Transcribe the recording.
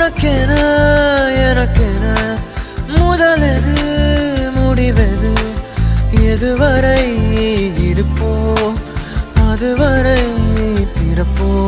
உனக்கென எனக்கென முதலெது முடிவெது எதுவரை இருப்போம் அதுவரை பிறப்போம்